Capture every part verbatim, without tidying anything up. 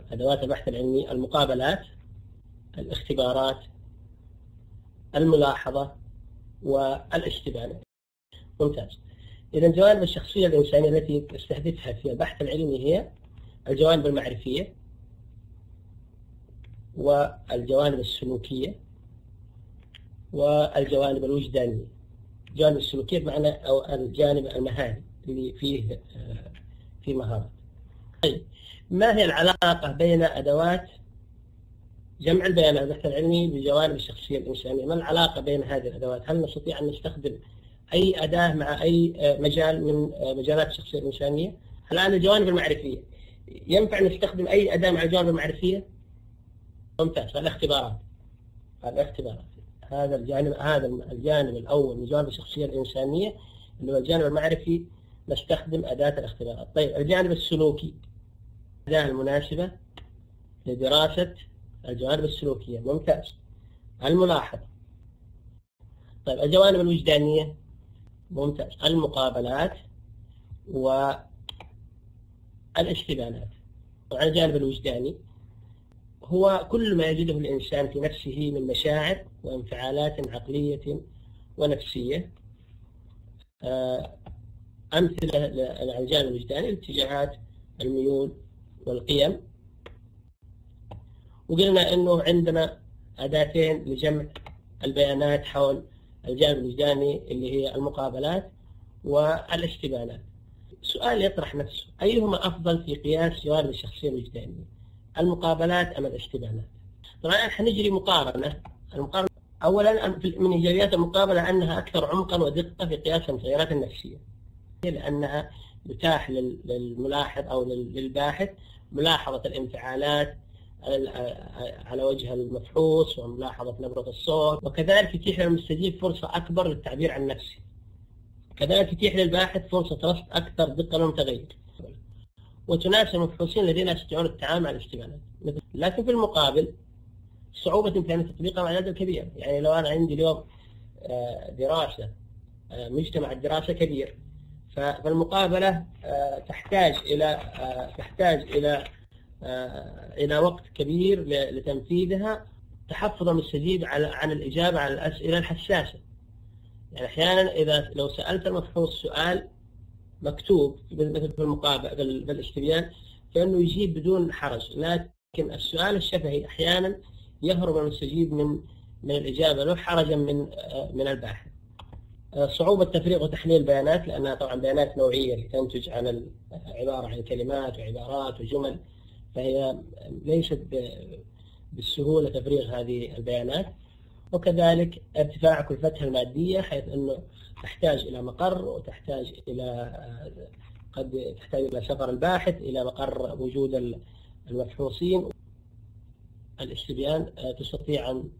أدوات البحث العلمي: المقابلات، الاختبارات، الملاحظة، والاستبانة. ممتاز. إذا جوانب الشخصية الإنسانية التي تستهدفها في البحث العلمي هي الجوانب المعرفية، والجوانب السلوكية، والجوانب الوجدانية. الجوانب السلوكية بمعنى أو الجانب المهاري اللي فيه في مهارات. طيب، ما هي العلاقة بين أدوات جمع البيانات البحث العلمي بجوانب الشخصية الإنسانية؟ ما العلاقة بين هذه الأدوات؟ هل نستطيع أن نستخدم أي أداة مع أي مجال من مجالات الشخصية الإنسانية؟ الآن الجوانب المعرفية، ينفع نستخدم أي أداة مع الجوانب المعرفية؟ ممتاز. الاختبارات الاختبارات هذا الجانب هذا الجانب الأول من جوانب الشخصية الإنسانية اللي هو الجانب المعرفي، نستخدم أداة الاختبارات. طيب، الجانب السلوكي، الأداة المناسبة لدراسة الجوانب السلوكية. ممتاز. الملاحظة. طيب، الجوانب الوجدانية. ممتاز. المقابلات والاستبانات. طبعا الجانب الوجداني هو كل ما يجده الإنسان في نفسه من مشاعر وانفعالات عقلية ونفسية. أمثلة على الجانب الوجداني: الاتجاهات، الميول، والقيم. وقلنا أنه عندنا أداتين لجمع البيانات حول الجانب الوجداني اللي هي المقابلات والاستبانات. السؤال يطرح نفسه: أيهما أفضل في قياس جوانب الشخصية الوجدانية، المقابلات أم الاستبانات؟ طبعا حنجري مقارنة. المقارنة أولا من إيجابيات المقابلة أنها أكثر عمقا ودقة في قياس المتغيرات النفسية، لأنها تتاح للملاحظ أو للباحث ملاحظة الانفعالات على وجه المفحوص وملاحظة نبرة الصوت، وكذلك يتيح للمستجيب فرصة أكبر للتعبير عن نفسه. كذلك يتيح للباحث فرصة رصد أكثر دقة للمتغير، وتناسب المفحوصين الذين يستطيعون التعامل مع الاستبانات. لكن في المقابل صعوبة إمكانية تطبيقها مع العدد الكبير. يعني لو أنا عندي اليوم دراسة، مجتمع الدراسة كبير، فالمقابلة تحتاج إلى تحتاج إلى إلى وقت كبير لتنفيذها، تحفظ المستجيب عن الإجابة على الأسئلة الحساسة. يعني أحيانا إذا لو سألت المفحوص سؤال مكتوب مثل في المقابلة بالاستبيان فإنه يجيب بدون حرج، لكن السؤال الشفهي أحيانا يهرب المستجيب من من الإجابة له حرجا من من الباحث. صعوبة تفريغ وتحليل البيانات، لأنها طبعا بيانات نوعية تنتج عن عبارة عن كلمات وعبارات وجمل، فهي ليست بالسهولة تفريغ هذه البيانات. وكذلك ارتفاع كلفتها المادية، حيث أنه تحتاج إلى مقر، وتحتاج إلى قد تحتاج إلى سفر الباحث إلى مقر وجود المبحوثين. الاستبيان تستطيع أن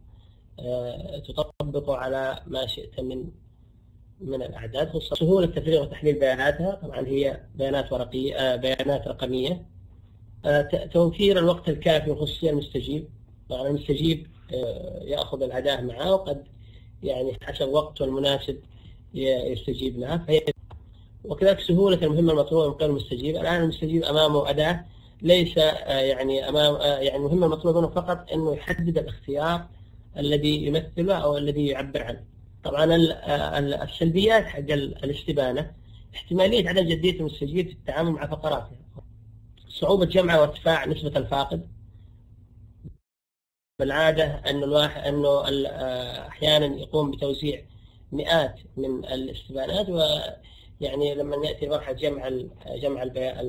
تطبق على ما شئت من من الأعداد. سهولة تفريغ وتحليل بياناتها، طبعا هي بيانات ورقية بيانات رقمية. توفير الوقت الكافي وخصوصية المستجيب، طبعا المستجيب يأخذ الأداة معه، وقد يعني حسب وقته المناسب يستجيب لها. فهي وكذلك سهولة المهمة المطلوبة من قبل المستجيب. الآن المستجيب أمامه أداة ليس يعني أمام يعني المهمة المطلوبة منه فقط أنه يحدد الاختيار الذي يمثله أو الذي يعبر عنه. طبعا السلبيات حق الاستبانة: احتمالية عدم جدية المستجيب في التعامل مع فقراتها، صعوبة جمع وارتفاع نسبة الفاقد. بالعادة أنه الواحد أنه أحيانا يقوم بتوزيع مئات من الاستبانات، ويعني لما يأتي مرحلة جمع جمع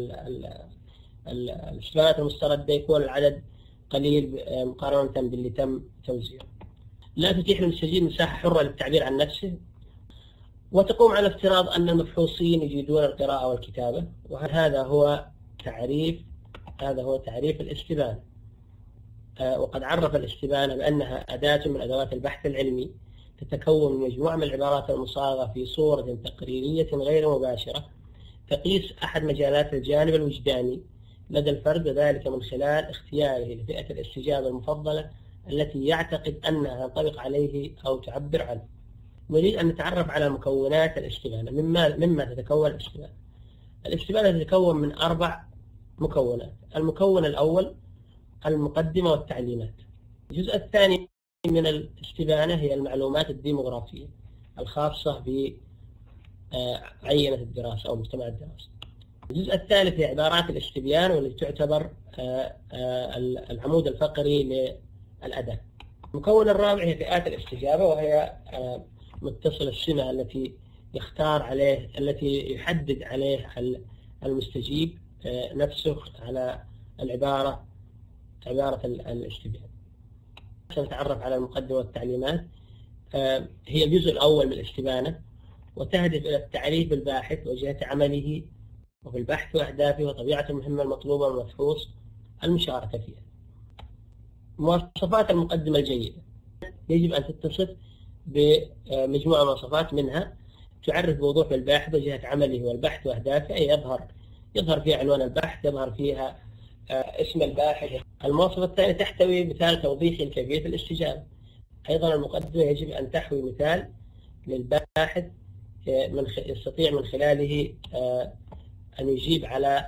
الاستبانات المستردة يكون العدد قليل مقارنة باللي تم توزيعه. لا تتيح للمستجيب مساحة حرة للتعبير عن نفسه، وتقوم على افتراض أن المبحوثين يجيدون القراءة والكتابة. وهذا هو تعريف هذا هو تعريف الاستبانة. وقد عرف الاستبانة بأنها أداة من أدوات البحث العلمي تتكون من مجموعة من العبارات المصاغة في صورة تقريرية غير مباشرة، تقيس أحد مجالات الجانب الوجداني لدى الفرد، وذلك من خلال اختياره لفئة الاستجابة المفضلة التي يعتقد أنها تنطبق عليه أو تعبر عنه. نريد أن نتعرف على مكونات الاستبانة. مما مما تتكون الاستبانة. الاستبانة تتكون من أربع مكونات. المكون الأول المقدمة والتعليمات. الجزء الثاني من الاستبانة هي المعلومات الديموغرافية الخاصة بعينة الدراسة أو مجتمع الدراسة. الجزء الثالث هي عبارات الاستبيان، والتي تعتبر العمود الفقري للأداة. المكون الرابع هي فئات الاستجابة، وهي متصل السمة التي يختار عليه التي يحدد عليه المستجيب نفسه على العبارة عبارة الاستبيان. سنتعرف على المقدمة والتعليمات. هي الجزء الأول من الاستبانة، وتهدف إلى التعريف بالباحث وجهة عمله وفي البحث وأهدافه وطبيعة المهمة المطلوبة والمبحوث المشاركة فيها. مواصفات المقدمة الجيدة يجب أن تتصف بمجموعة مواصفات، منها تعرف بوضوح بالباحث وجهة عمله والبحث وأهدافه، أي يظهر يظهر فيها عنوان البحث، يظهر فيها اسم الباحث. المواصفة الثانية تحتوي مثال توضيحي لكيفية الاستجابة. أيضا المقدمة يجب أن تحوي مثال للباحث من يستطيع من خلاله أن يجيب على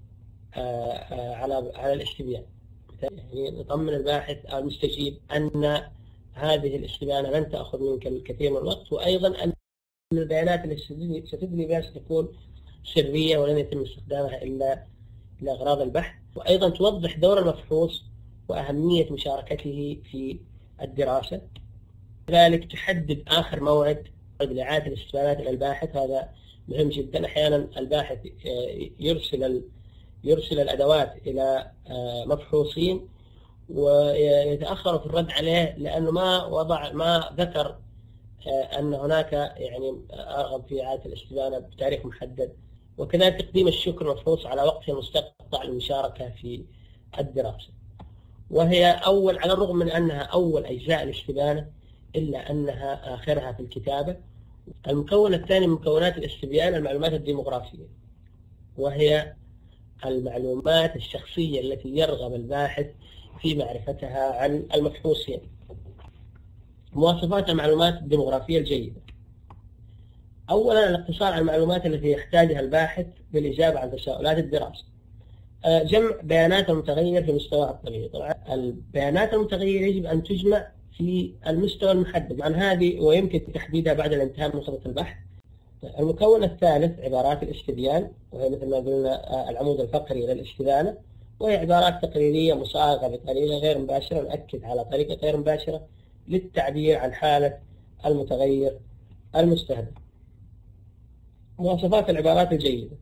على على الاستبيان. يعني نطمن الباحث أو المستجيب أن هذه الاستبانة لن تأخذ منك الكثير من الوقت، وأيضا أن البيانات التي ستدلي بها ستكون سرية ولن يتم استخدامها إلا لأغراض البحث، وأيضا توضح دور المبحوث وأهمية مشاركته في الدراسة. كذلك تحدد آخر موعد لإعادة الاستبيانات إلى الباحث، هذا مهم جدا. أحيانا الباحث يرسل يرسل الأدوات إلى مبحوثين ويتأخر في الرد عليه لأنه ما وضع ما ذكر أن هناك يعني أرغب في إعادة الاستبانة بتاريخ محدد. وكذلك تقديم الشكر مبحوث على وقته المستقطع للمشاركة في الدراسة. وهي أول، على الرغم من أنها أول أجزاء الاستبانة إلا أنها آخرها في الكتابة. المكون الثاني من مكونات الاستبيان المعلومات الديموغرافية، وهي المعلومات الشخصية التي يرغب الباحث في معرفتها عن المبحوثين. مواصفات المعلومات الديموغرافية الجيدة: أولا الاقتصار على المعلومات التي يحتاجها الباحث للإجابة عن تساؤلات الدراسة. جمع بيانات المتغير في مستوى الطبيعي. طبعا البيانات المتغيرة يجب أن تجمع في المستوى المحدد عن هذه، ويمكن تحديدها بعد الانتهاء من خطة البحث. المكون الثالث عبارات الاستبيان، وهي مثل ما قلنا العمود الفقري للاستبانة، وهي عبارات تقريرية مصاغة بطريقة غير مباشرة، نؤكد على طريقة غير مباشرة للتعبير عن حالة المتغير المستهدف. مواصفات العبارات الجيدة: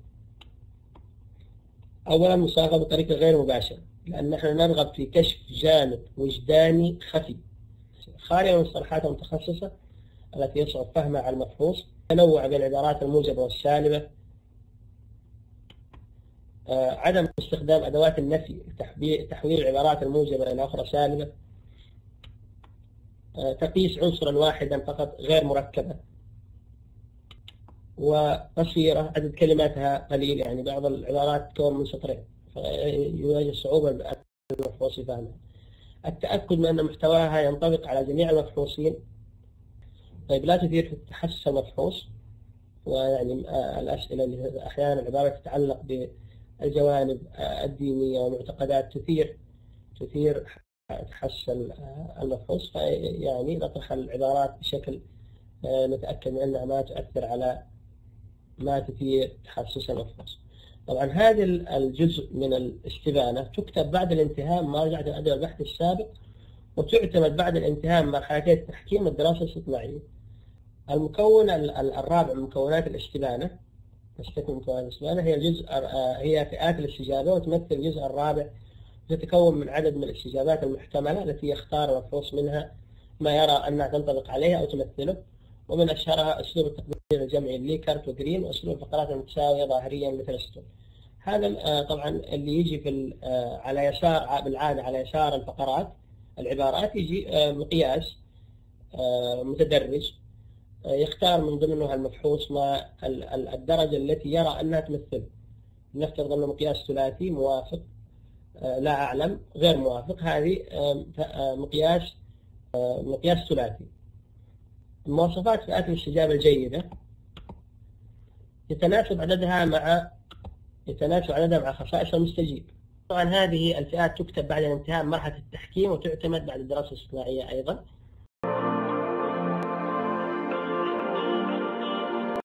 أولا مصاغة بطريقة غير مباشرة، لأن نحن نرغب في كشف جانب وجداني خفي خارج من المصطلحات المتخصصة التي يصعب فهمها على المبحوث. تنوع بين العبارات الموجبة والسالبة. آه، عدم استخدام أدوات النفي لتحويل العبارات الموجبة إلى أخرى سالبة. آه، تقيس عنصرا واحدا فقط غير مركبة. وقصيرة، عدد كلماتها قليل، يعني بعض العبارات تكون من سطرين فيواجه صعوبة المبحوث فهمها. التأكد من أن محتواها ينطبق على جميع المبحوثين. طيب لا تثير في التحسس المبحوث، ويعني الأسئلة اللي أحيانا العبارة تتعلق بالجوانب الدينية ومعتقدات تثير تثير تحسس المبحوث، فيعني نطرح العبارات بشكل نتأكد من أنها ما تؤثر على ما تثير تحسس المبحوث. طبعا هذا الجزء من الاستبانة تكتب بعد الانتهاء من مراجعة الأداء البحث السابق، وتعتمد بعد الانتهاء من مرحلتي التحكيم والدراسة الاستطلاعية. المكون الرابع من مكونات الاستبانة تستكمل مكونات الاستبانة هي الجزء هي فئات الاستجابة، وتمثل الجزء الرابع، تتكون من عدد من الاستجابات المحتملة التي يختار المبحوث منها ما يرى أنها تنطبق عليها أو تمثله. ومن أشهرها أسلوب التقدير الجمعي ليكرت وجرين، وأسلوب الفقرات المتساوية ظاهريا مثل ستون. هذا طبعا اللي يجي في على يسار بالعادة على يسار الفقرات العبارات يجي مقياس متدرج يختار من ضمنها المبحوث ما الدرجة التي يرى أنها تمثله. نفترض أنه مقياس ثلاثي موافق، لا أعلم، غير موافق، هذه مقياس مقياس ثلاثي. مواصفات فئات الاستجابة الجيدة: يتناسب عددها مع يتناسب عددها مع خصائص المستجيب. طبعا هذه الفئات تكتب بعد انتهاء مرحلة التحكيم وتعتمد بعد الدراسة الاصطناعية أيضا.